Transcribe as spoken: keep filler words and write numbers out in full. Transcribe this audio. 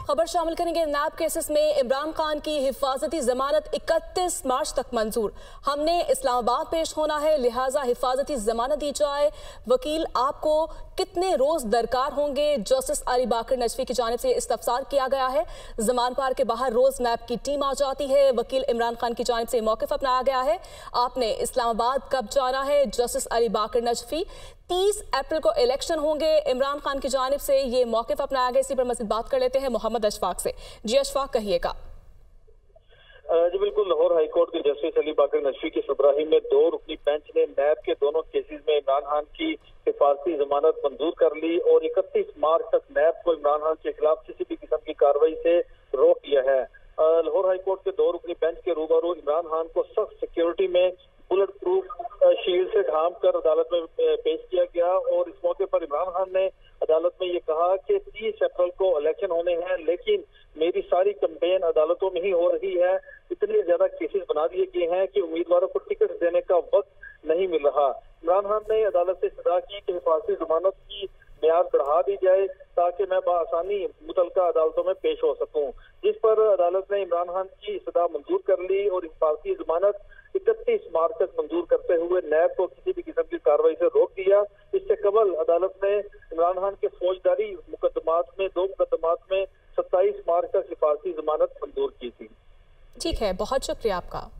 खबर शामिल करेंगे। नैब केसेस में इमरान खान की हिफाजती जमानत इकतीस मार्च तक मंजूर। हमने इस्लामाबाद पेश होना है, लिहाजा हिफाजती जमानत दी जाए। वकील आपको कितने रोज दरकार होंगे? जस्टिस अली बाकर नजफी की जानिब से इस्तफसार किया गया है। जमान पार के बाहर रोज नैब की टीम आ जाती है। वकील इमरान खान की जानिब से मौक़िफ़ अपनाया गया है। आपने इस्लामाबाद कब जाना है? जस्टिस अली बाकर नजफी। तीस अप्रैल को इलेक्शन होंगे। इमरान खान की जानिब से ये मौक़िफ़ अपनाया गया। इसी पर मज़ीद बात कर लेते हैं मोहम्मद अशफाक से। जी अशफाक, कहिएगा। जी बिल्कुल, लाहौर हाईकोर्ट के जस्टिस अली बाकर नजफी की सरबराही में दो रुकनी बेंच ने नैब के दोनों केसेस में इमरान खान की हिफाजती जमानत मंजूर कर ली और इकतीस मार्च तक नैब को इमरान खान के खिलाफ किसी भी किस्म की कार्रवाई से रोक दिया है। लाहौर हाईकोर्ट के दो रुकनी बेंच के रूबरू इमरान खान को सख्त सिक्योरिटी में बुलेट प्रूफ शील्ड से ढांप कर अदालत में पेश किया गया और इस मौके पर इमरान खान ने अदालत में ये कहा कि तीस अप्रैल को इलेक्शन होने हैं, लेकिन मेरी सारी कैंपेन अदालतों में ही हो रही है। इतने ज्यादा केसेस बना दिए गए हैं कि उम्मीदवारों को टिकट देने का वक्त नहीं मिल रहा। इमरान खान ने अदालत से इस्तदा की कि हिफाजती जमानत की म्याद बढ़ा दी जाए ताकि मैं बआसानी मुतलका अदालतों में पेश हो सकूं, जिस पर अदालत ने इमरान खान की इस्तदा मंजूर कर ली और हिफाजती जमानत इकतीस मार्च तक मंजूर करते हुए नैब को किसी भी किस्म की कार्रवाई से रोक दिया। इससे कबल अदालत ने इमरान खान के फौजदारी मुकदमात में दो मुकदमात में सत्ताईस मार्च तक हिफाजती जमानत मंजूर की थी। ठीक है, बहुत शुक्रिया आपका।